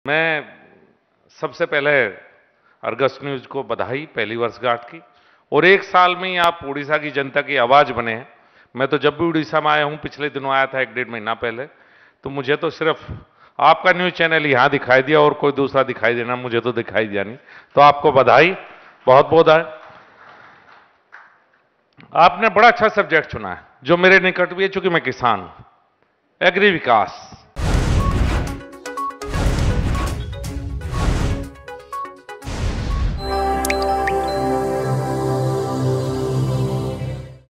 मैं सबसे पहले अर्गस न्यूज को बधाई पहली वर्षगांठ की। और एक साल में ही आप उड़ीसा की जनता की आवाज बने हैं। मैं तो जब भी उड़ीसा में आया हूं, पिछले दिनों आया था 1-1.5 महीना पहले, तो मुझे तो सिर्फ आपका न्यूज चैनल यहां दिखाई दिया और कोई दूसरा दिखाई देना मुझे तो दिखाई दिया नहीं। तो आपको बधाई, बहुत बहुत है। आपने बड़ा अच्छा सब्जेक्ट चुना है जो मेरे निकट भी है, चूंकि मैं किसान हूं। एग्री विकास,